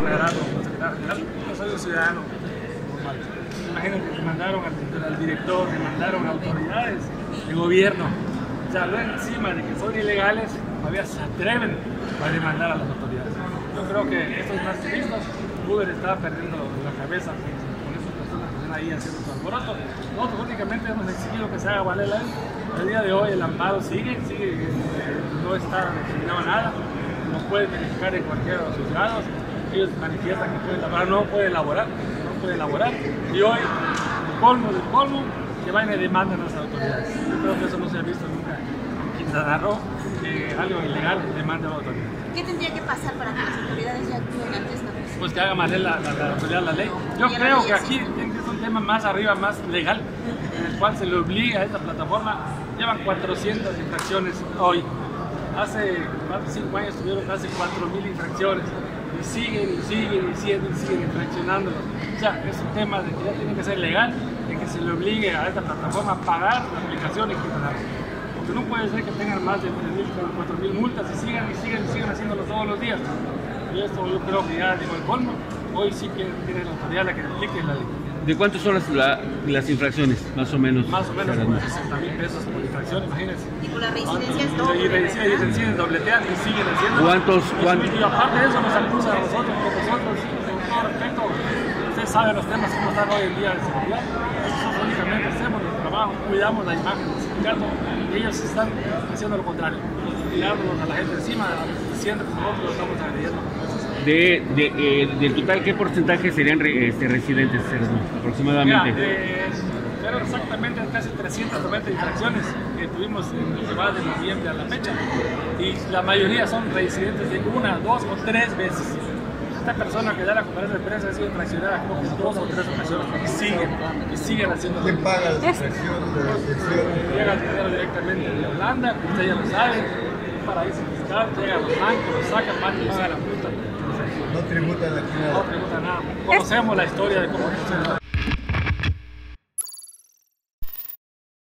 exonerar como secretario general. Yo soy un ciudadano normal. Imagínate que mandaron al director, que mandaron a autoridades de gobierno. O sea, luego encima de que son ilegales, todavía se atreven a demandar a las autoridades. Yo creo que estos nacionalistas, Uber está perdiendo la cabeza con estas personas que están ahí haciendo su alboroto. Nosotros únicamente hemos exigido que se haga valer la ley. El día de hoy el amparo sigue, no está determinado nada, no puede verificar en cualquiera de los juzgados. Ellos manifiestan que el amparo no puede elaborar, y hoy, el colmo del colmo, que vayan y demanden a las autoridades. Yo creo que eso no se ha visto nunca en Quintana Roo, algo ilegal demanda a las autoridades. ¿Qué tendría que pasar para que las autoridades ya actúen ante esta cuestión? Pues que haga valer la autoridad la ley. Yo creo que aquí tiene que ser un tema más arriba, más legal, en el cual se le obliga a esta plataforma. Llevan 400 infracciones hoy. Hace más de 5 años tuvieron casi 4.000 infracciones. Y siguen infraccionándolos. O sea, es un tema de que ya tiene que ser legal, de que se le obligue a esta plataforma a pagar la aplicación y quitarla. Porque no puede ser que tengan más de 3.000, 4.000 multas y sigan haciéndolo todos los días. Y esto yo creo que ya digo el colmo. Hoy sí que tiene la autoridad la que aplique la ley. ¿De cuánto son las infracciones, más o menos? Más o menos como 60.000 pesos por infracción, imagínense. Y por la residencia es doble. Y reinciden, dobletean y siguen haciendo. ¿Cuántos? Y aparte de eso nos acusa a nosotros, con todo respeto, ustedes saben los temas como están hoy en día de seguridad. Nosotros únicamente hacemos nuestro trabajo, cuidamos la imagen del sindicato y ellos están haciendo lo contrario, tirándonos a la gente encima, diciendo que nosotros lo estamos agrediendo. Del total, ¿qué porcentaje serían residentes aproximadamente? Mira, fueron exactamente casi 390 infracciones que tuvimos en lo que va de noviembre a la fecha, y la mayoría son reincidentes de 1, 2 o 3 veces. Esta persona que da la conferencia de prensa ha sido traicionada como que 2 o 3 ocasiones y siguen haciendo. ¿Quién paga la extracción de la detención? Llega el dinero directamente de Holanda, usted ya lo sabe, un paraíso fiscal, llega a los bancos, lo sacan, van y pagan la multa. No tributan aquí nada. No tributan nada. Conocemos la historia de cómo funciona.